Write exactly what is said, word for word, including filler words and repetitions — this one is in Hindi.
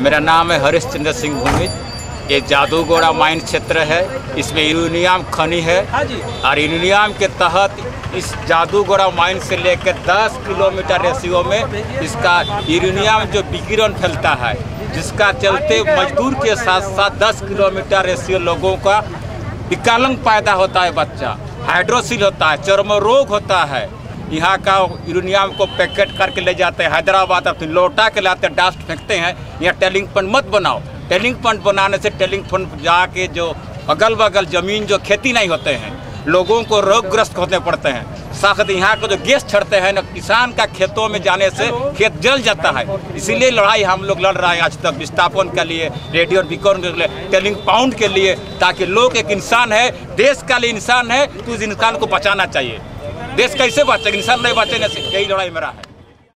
मेरा नाम है हरीश चंद्र सिंह भूमिज। ये जादूगोड़ा माइन क्षेत्र है, इसमें यूरेनियम खनि है और यूरेनियम के तहत इस जादूगोड़ा माइन से लेकर दस किलोमीटर रेशियो में इसका यूरेनियम जो विकिरण फैलता है, जिसका चलते मजदूर के साथ साथ दस किलोमीटर रेशियो लोगों का विकलांग पैदा होता है, बच्चा हाइड्रोसिल होता है, चर्म रोग होता है। यहाँ का यूरेनियम को पैकेट करके ले जाते हैं हैदराबाद, अपनी लौटा के लाते हैं, डास्ट फेंकते हैं। यहाँ टेलिंग पॉइंट मत बनाओ। टेलिंग पॉइंट बनाने से टेलिंग पॉइंट जाके जो अगल बगल ज़मीन जो खेती नहीं होते हैं, लोगों को रोगग्रस्त होने पड़ते हैं। साथ यहाँ को जो गैस छड़ते हैं ना, किसान का खेतों में जाने से खेत जल जाता है। इसीलिए लड़ाई हम लोग लड़ रहे हैं आज तक विस्थापन के लिए, रेडियो विकिरण के लिए, टेलिंग पॉइंट के लिए, ताकि लोग एक इंसान है, देश का लिए इंसान है, तो उस इंसान को बचाना चाहिए। देश कैसे बचेगा, इंसान नहीं बचेगा। यही लड़ाई मेरा है।